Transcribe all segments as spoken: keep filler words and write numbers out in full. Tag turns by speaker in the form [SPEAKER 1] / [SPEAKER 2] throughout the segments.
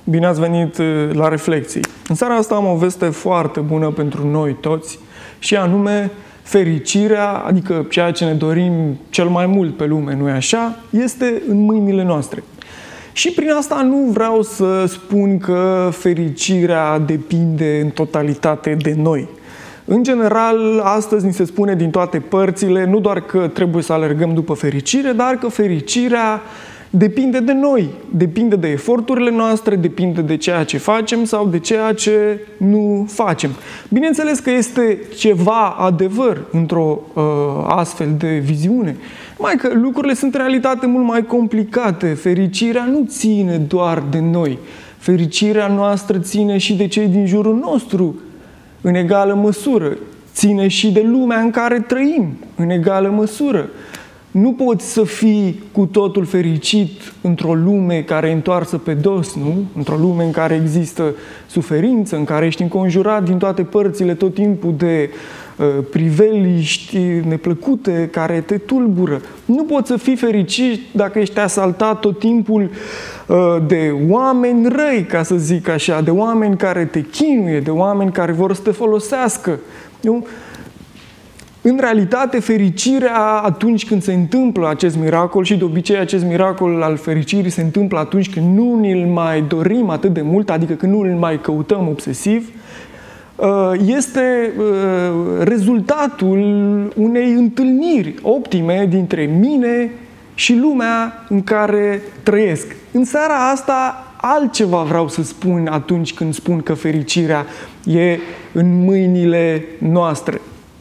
[SPEAKER 1] Bine ați venit la Reflexii. În seara asta am o veste foarte bună pentru noi toți și anume fericirea, adică ceea ce ne dorim cel mai mult pe lume, nu-i așa, este în mâinile noastre. Și prin asta nu vreau să spun că fericirea depinde în totalitate de noi. În general, astăzi ni se spune din toate părțile, nu doar că trebuie să alergăm după fericire, dar că fericirea depinde de noi, depinde de eforturile noastre, depinde de ceea ce facem sau de ceea ce nu facem. Bineînțeles că este ceva adevăr într-o uh, astfel de viziune, numai că lucrurile sunt în realitate mult mai complicate. Fericirea nu ține doar de noi. Fericirea noastră ține și de cei din jurul nostru, în egală măsură. Ține și de lumea în care trăim, în egală măsură. Nu poți să fii cu totul fericit într-o lume care e întoarsă pe dos, nu? Într-o lume în care există suferință, în care ești înconjurat din toate părțile tot timpul de uh, priveliști neplăcute care te tulbură. Nu poți să fii fericit dacă ești asaltat tot timpul uh, de oameni răi, ca să zic așa, de oameni care te chinuie, de oameni care vor să te folosească. Nu? În realitate, fericirea atunci când se întâmplă acest miracol, și de obicei acest miracol al fericirii se întâmplă atunci când nu ni-l mai dorim atât de mult, adică când nu îl mai căutăm obsesiv, este rezultatul unei întâlniri optime dintre mine și lumea în care trăiesc. În seara asta altceva vreau să spun atunci când spun că fericirea e în mâinile noastre.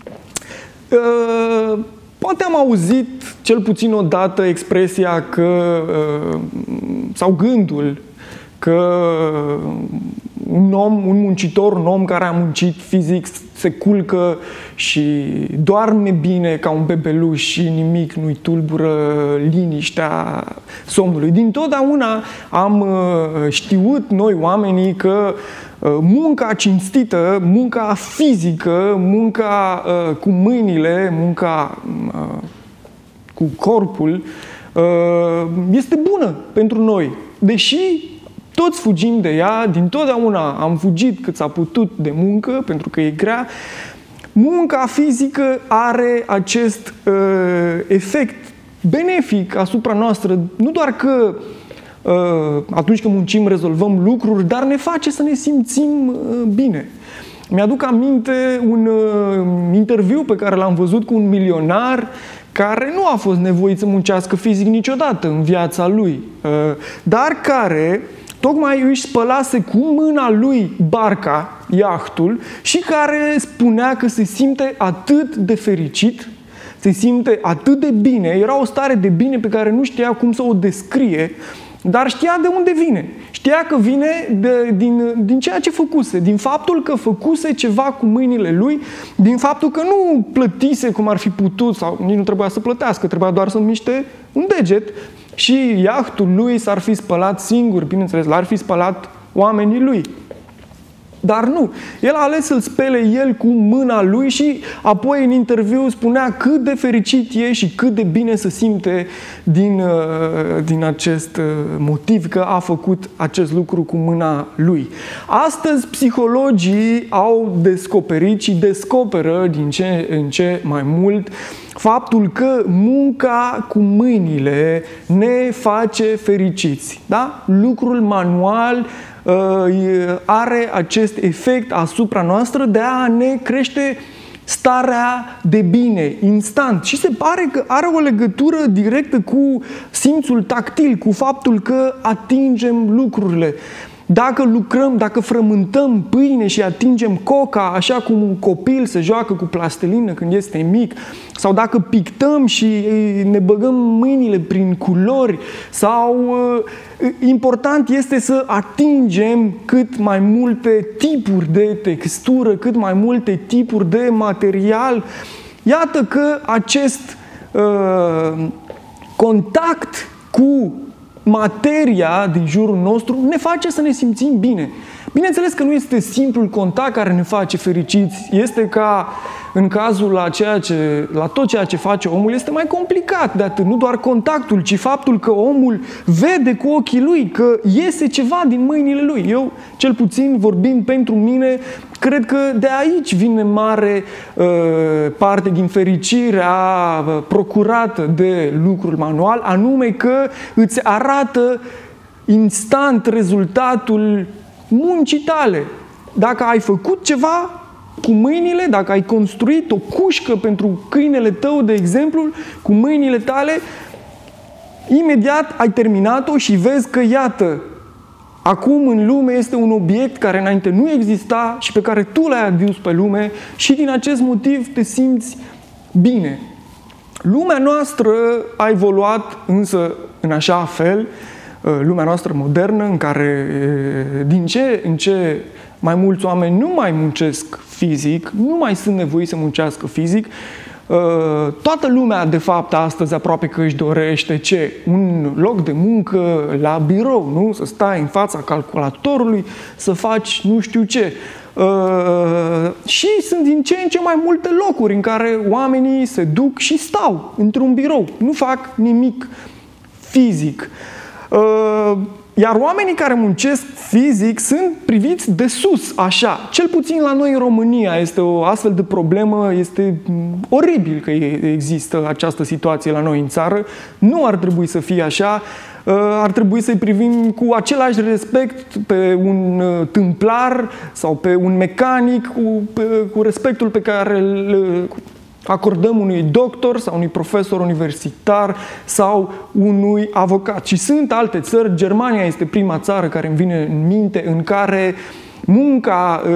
[SPEAKER 1] Uh, poate am auzit cel puțin odată expresia că, uh, sau gândul că un om, un muncitor, un om care a muncit fizic se culcă și doarme bine ca un bebeluș și nimic nu-i tulbură liniștea somnului. Dintotdeauna am știut noi oamenii că munca cinstită, munca fizică, munca uh, cu mâinile, munca uh, cu corpul, uh, este bună pentru noi. Deși toți fugim de ea, dintotdeauna am fugit cât s-a putut de muncă, pentru că e grea, munca fizică are acest uh, efect benefic asupra noastră, nu doar că atunci când muncim rezolvăm lucruri, dar ne face să ne simțim bine. Mi-aduc aminte un interviu pe care l-am văzut cu un milionar care nu a fost nevoit să muncească fizic niciodată în viața lui, dar care tocmai își spălase cu mâna lui barca, iahtul, și care spunea că se simte atât de fericit, se simte atât de bine, era o stare de bine pe care nu știa cum să o descrie, dar știa de unde vine. Știa că vine de, din, din ceea ce făcuse, din faptul că făcuse ceva cu mâinile lui, din faptul că nu plătise cum ar fi putut, sau nici nu trebuia să plătească, trebuia doar să miște un deget și iahtul lui s-ar fi spălat singur, bineînțeles, l-ar fi spălat oamenii lui. Dar nu. El a ales să-l spele el cu mâna lui și apoi în interviu spunea cât de fericit e și cât de bine se simte din, din acest motiv că a făcut acest lucru cu mâna lui. Astăzi psihologii au descoperit și descoperă din ce în ce mai mult faptul că munca cu mâinile ne face fericiți. Da? Lucrul manual are acest efect asupra noastră de a ne crește starea de bine, instant. Și se pare că are o legătură directă cu simțul tactil, cu faptul că atingem lucrurile. Dacă lucrăm, dacă frământăm pâine și atingem coca, așa cum un copil se joacă cu plastelină când este mic, sau dacă pictăm și ne băgăm mâinile prin culori, sau important este să atingem cât mai multe tipuri de textură, cât mai multe tipuri de material. Iată că acest uh, contact cu materia din jurul nostru ne face să ne simțim bine. Bineînțeles că nu este simplul contact care ne face fericiți, este ca în cazul la, ceea ce, la tot ceea ce face omul, este mai complicat de atât. Nu doar contactul, ci faptul că omul vede cu ochii lui, că iese ceva din mâinile lui. Eu, cel puțin vorbind pentru mine, cred că de aici vine mare uh, parte din fericirea uh, procurată de lucrul manual, anume că îți arată instant rezultatul muncii tale. Dacă ai făcut ceva cu mâinile, dacă ai construit o cușcă pentru câinele tău, de exemplu, cu mâinile tale, imediat ai terminat-o și vezi că, iată, acum în lume este un obiect care înainte nu exista și pe care tu l-ai adus pe lume și din acest motiv te simți bine. Lumea noastră a evoluat însă în așa fel, lumea noastră modernă, în care din ce în ce mai mulți oameni nu mai muncesc fizic, nu mai sunt nevoiți să muncească fizic. Toată lumea, de fapt, astăzi aproape că își dorește ce? Un loc de muncă la birou, nu? Să stai în fața calculatorului, să faci nu știu ce. Și sunt din ce în ce mai multe locuri în care oamenii se duc și stau într-un birou. Nu fac nimic fizic. Iar oamenii care muncesc fizic sunt priviți de sus, așa. Cel puțin la noi în România este o astfel de problemă, este oribil că există această situație la noi în țară. Nu ar trebui să fie așa. Ar trebui să-i privim cu același respect pe un tâmplar sau pe un mecanic, cu, pe, cu respectul pe care îl acordăm unui doctor sau unui profesor universitar sau unui avocat. Și sunt alte țări, Germania este prima țară care îmi vine în minte, în care munca uh,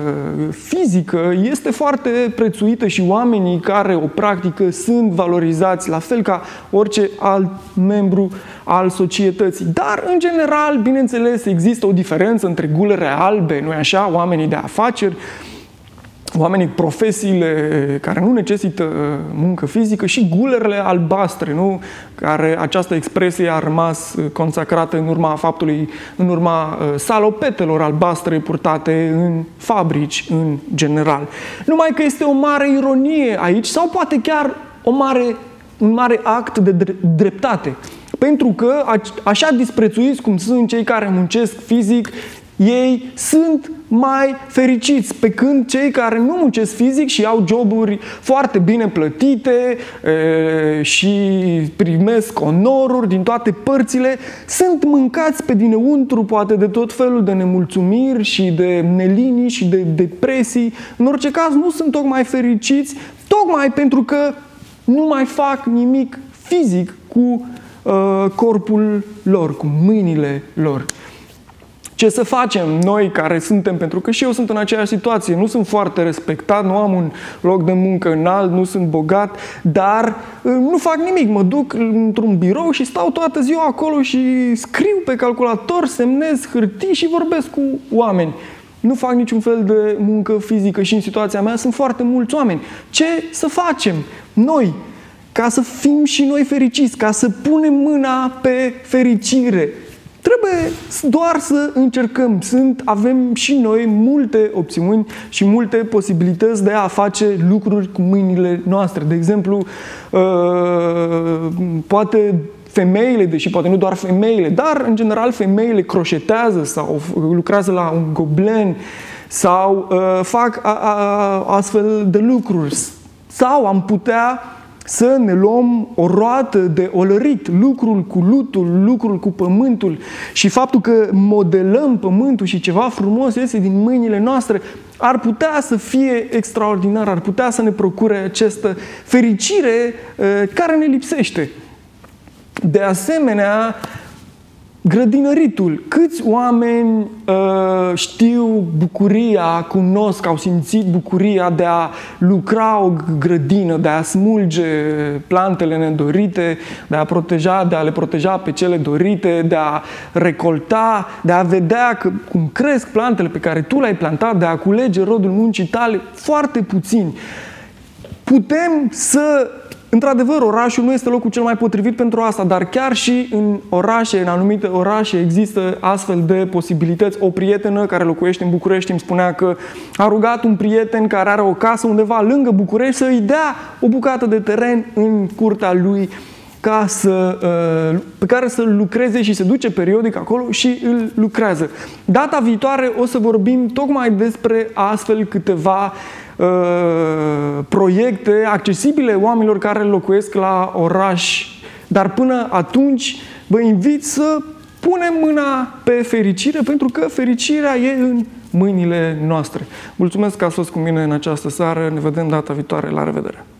[SPEAKER 1] fizică este foarte prețuită și oamenii care o practică sunt valorizați la fel ca orice alt membru al societății. Dar, în general, bineînțeles, există o diferență între gulere albe, nu-i așa, oamenii de afaceri, oamenii, profesiile care nu necesită muncă fizică și gulerele albastre, nu? Care această expresie a rămas consacrată în urma faptului, în urma salopetelor albastre purtate în fabrici în general. Numai că este o mare ironie aici sau poate chiar o mare, un mare act de dreptate. Pentru că așa disprețuiți cum sunt cei care muncesc fizic, ei sunt mai fericiți, pe când cei care nu muncesc fizic și au joburi foarte bine plătite e, și primesc onoruri din toate părțile, sunt mâncați pe dinăuntru poate de tot felul de nemulțumiri și de nelinii și de depresii. În orice caz nu sunt tocmai fericiți, tocmai pentru că nu mai fac nimic fizic cu uh, corpul lor, cu mâinile lor. Ce să facem noi care suntem, pentru că și eu sunt în aceeași situație, nu sunt foarte respectat, nu am un loc de muncă înalt, nu sunt bogat, dar nu fac nimic, mă duc într-un birou și stau toată ziua acolo și scriu pe calculator, semnez hârtii și vorbesc cu oameni. Nu fac niciun fel de muncă fizică și în situația mea sunt foarte mulți oameni. Ce să facem noi ca să fim și noi fericiți, ca să punem mâna pe fericire? Trebuie doar să încercăm. Sunt, avem și noi multe opțiuni și multe posibilități de a face lucruri cu mâinile noastre. De exemplu, poate femeile, deși poate nu doar femeile, dar în general femeile croșetează sau lucrează la un goblen sau fac astfel de lucruri. Sau am putea să ne luăm o roată de olărit, lucrul cu lutul, lucrul cu pământul și faptul că modelăm pământul și ceva frumos iese din mâinile noastre ar putea să fie extraordinar, ar putea să ne procure această fericire care ne lipsește. De asemenea, grădinăritul. Câți oameni uh, știu bucuria, cunosc, au simțit bucuria de a lucra o grădină, de a smulge plantele nedorite, de a proteja, de a le proteja pe cele dorite, de a recolta, de a vedea că, cum cresc plantele pe care tu le-ai plantat, de a culege rodul muncii tale, foarte puțini. Putem să Într-adevăr, orașul nu este locul cel mai potrivit pentru asta, dar chiar și în orașe, în anumite orașe, există astfel de posibilități. O prietenă care locuiește în București îmi spunea că a rugat un prieten care are o casă undeva lângă București să îi dea o bucată de teren în curtea lui ca să, pe care să lucreze și se duce periodic acolo și îl lucrează. Data viitoare o să vorbim tocmai despre astfel câteva uh, proiecte accesibile oamenilor care locuiesc la oraș. Dar până atunci vă invit să punem mâna pe fericire, pentru că fericirea e în mâinile noastre. Mulțumesc că ați fost cu mine în această seară. Ne vedem data viitoare. La revedere!